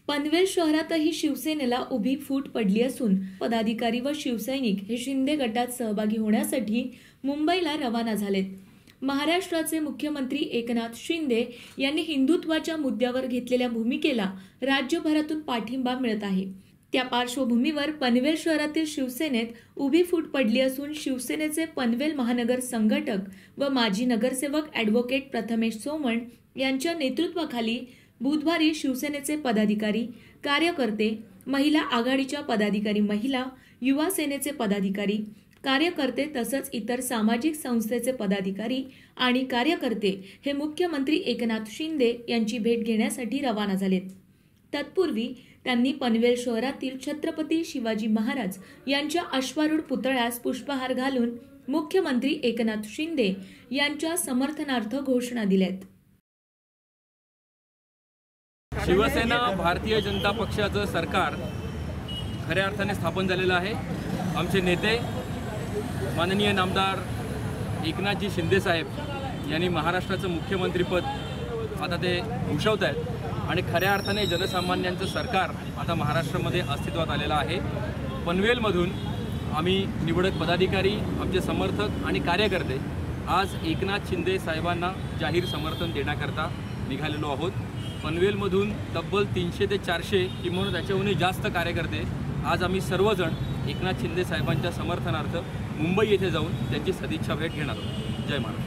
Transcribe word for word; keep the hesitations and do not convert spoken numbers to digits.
पनवेल शहरातही शिवसेनेला उभी फूट पडली असून पदाधिकारी व शिवसैनिक हे शिंदे गटात सहभागी होण्यासाठी मुंबईला रवाना झालेत। महाराष्ट्राचे मुख्यमंत्री एकनाथ शिंदे यांनी हिंदुत्वाच्या मुद्द्यावर घेतलेल्या भूमिकेला राज्यभरातून पाठिंबा मिळत आहे। त्या पार्श्वभूमीवर पनवेल शहरातील शिवसेनेत उभी फूट पडली असून शिवसेनेचे पनवेल महानगर संघटक व माजी नगरसेवक ॲडव्होकेट प्रथमेश सोमण यांच्या नेतृत्वाखाली बुधवारी शिवसेनेचे पदाधिकारी, कार्यकर्ते, महिला आघाडीच्या पदाधिकारी, महिला युवा सेनेचे पदाधिकारी, कार्यकर्ते तसंच इतर सामाजिक संस्थेचे पदाधिकारी आणि कार्यकर्ते हे मुख्यमंत्री एकनाथ शिंदे यांची भेट घेण्यासाठी रवाना झालेत। तत्पूर्वी त्यांनी पनवेल शहरातील छत्रपती शिवाजी महाराज यांच्या अश्वारूढ पुतळ्यास पुष्पहार घालून मुख्यमंत्री एकनाथ शिंदे यांच्या समर्थनार्थ घोषणा दिल्यात। शिवसेना भारतीय जनता पक्षाचं सरकार खऱ्या अर्थाने स्थापन झालेलं आहे। आमचे नेते माननीय नामदार एकनाथजी शिंदे साहेब यांनी महाराष्ट्राचं मुख्यमंत्रीपद आता ते भूषवत आहेत आणि खऱ्या अर्थाने जनसामान्यांचं सरकार आता महाराष्ट्रामध्ये अस्तित्वात आलेलं आहे। पनवेलमधून आम्ही निवडक पदाधिकारी, आमचे समर्थक आणि कार्यकर्ते आज एकनाथ शिंदे साहेबांना जाहीर समर्थन देण्याकरता निघालेलो आहोत। पनवेलमधून तब्बल तीनशे ते चारशे किंवा त्याच्याहूनही जास्त कार्यकर्ते आज आम्ही सर्वजण एकनाथ शिंदे साहेबांच्या समर्थनार्थ मुंबई येथे जाऊन त्यांची सदिच्छा भेट घेणार आहोत। जय महाराष्ट्र।